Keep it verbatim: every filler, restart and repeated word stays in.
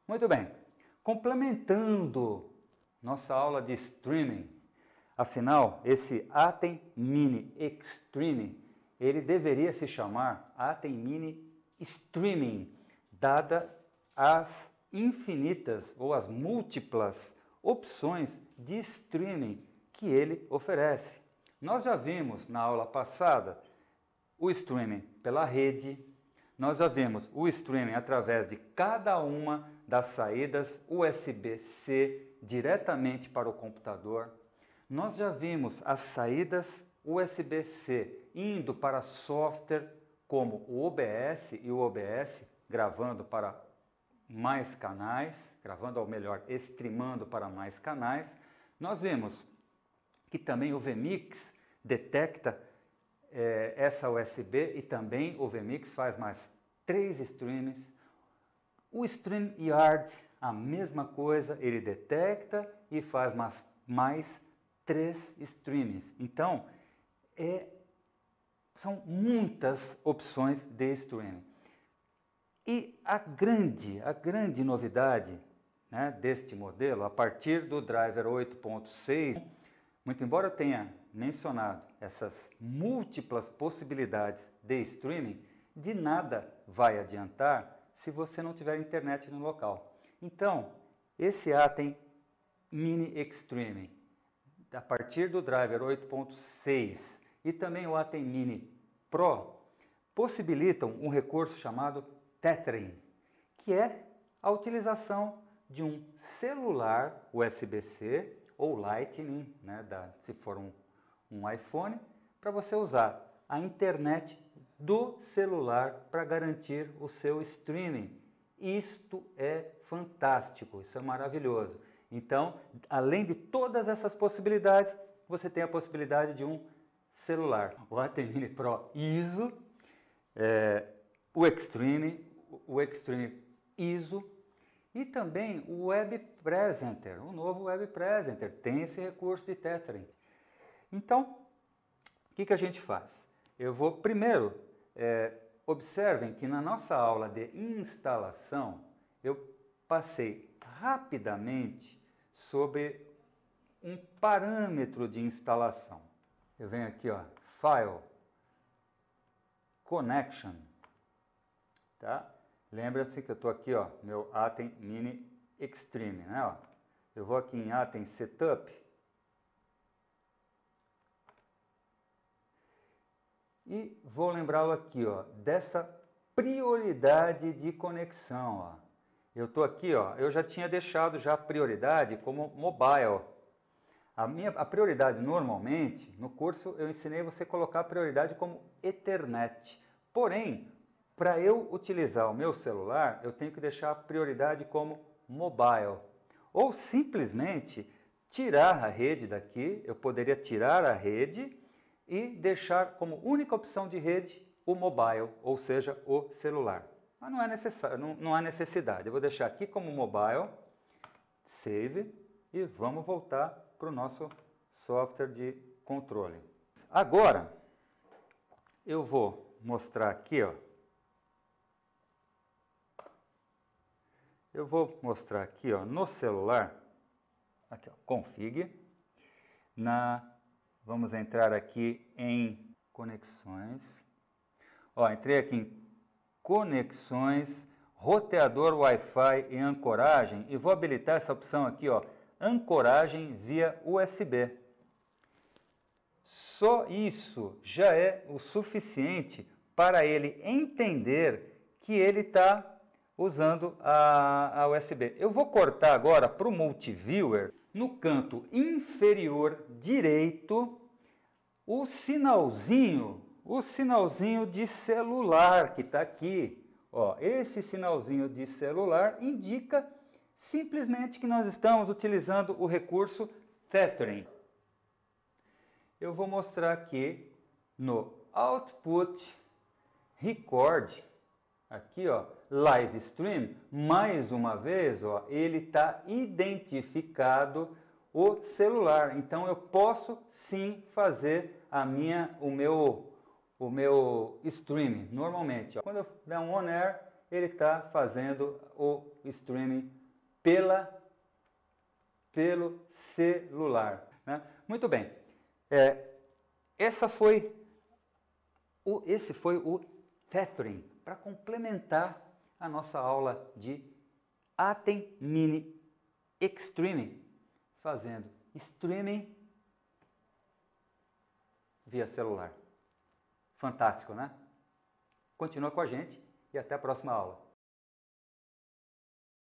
Muito bem, complementando nossa aula de streaming, afinal, esse Atem Mini Extreme, ele deveria se chamar Atem Mini Streaming, dada as infinitas ou as múltiplas opções de streaming que ele oferece. Nós já vimos na aula passada o streaming pela rede, nós já vimos o streaming através de cada uma das saídas U S B C diretamente para o computador. Nós já vimos as saídas U S B C indo para software como o O B S e o O B S, gravando para mais canais, gravando, ou melhor, streamando para mais canais. Nós vimos que também o vMix detecta é, essa U S B e também o vMix faz mais três streams. O StreamYard, a mesma coisa, ele detecta e faz mais, mais três streams. Então, é, são muitas opções de streaming. E a grande, a grande novidade, né, deste modelo, a partir do driver oito ponto seis, muito embora eu tenha mencionado essas múltiplas possibilidades de streaming, de nada vai adiantar se você não tiver internet no local. Então, esse Atem Mini Extreme, a partir do driver oito ponto seis e também o Atem Mini Pro, possibilitam um recurso chamado Tethering, que é a utilização de um celular U S B C ou Lightning, né, da, se for um, um iPhone, para você usar a internet do celular para garantir o seu streaming. Isto é fantástico, isso é maravilhoso. Então, além de todas essas possibilidades, você tem a possibilidade de um celular. O Atem Mini Pro I S O, é, o Extreme, o Extreme I S O e também o Web Presenter, o novo Web Presenter, tem esse recurso de tethering. Então, o que, que a gente faz? Eu vou primeiro, é, observem que na nossa aula de instalação, eu passei rapidamente sobre um parâmetro de instalação. Eu venho aqui, ó, File, Connection, tá? Lembra-se que eu estou aqui, ó, meu Atem Mini Extreme, né? Ó. Eu vou aqui em Atem Setup e vou lembrá-lo aqui, ó, dessa prioridade de conexão, ó. Eu estou aqui, ó, eu já tinha deixado já a prioridade como mobile. A minha a prioridade normalmente, no curso eu ensinei você a colocar a prioridade como Ethernet. Porém, para eu utilizar o meu celular, eu tenho que deixar a prioridade como mobile. Ou simplesmente tirar a rede daqui, eu poderia tirar a rede e deixar como única opção de rede o mobile, ou seja, o celular. Mas não é necessário, não, não há necessidade. Eu vou deixar aqui como mobile, save, e vamos voltar para o nosso software de controle. Agora, eu vou mostrar aqui, ó. Eu vou mostrar aqui, ó, no celular, aqui, ó, config, na, vamos entrar aqui em conexões, ó, entrei aqui em conexões, roteador Wi-Fi e ancoragem, e vou habilitar essa opção aqui, ó, ancoragem via U S B. Só isso já é o suficiente para ele entender que ele está usando a, a U S B. Eu vou cortar agora para o Multiviewer, no canto inferior direito, o sinalzinho, o sinalzinho de celular que está aqui. Ó, esse sinalzinho de celular indica simplesmente que nós estamos utilizando o recurso Tethering. Eu vou mostrar aqui no Output Record, aqui, ó, Live Stream, mais uma vez, ó, ele está identificado o celular. Então eu posso sim fazer a minha, o meu, o meu streaming normalmente. Ó. Quando eu der um on air, ele está fazendo o streaming pela, pelo celular. Né? Muito bem. É, essa foi o, esse foi o tethering, para complementar a nossa aula de Atem Mini Extreme, fazendo streaming via celular. Fantástico, né? Continua com a gente e até a próxima aula.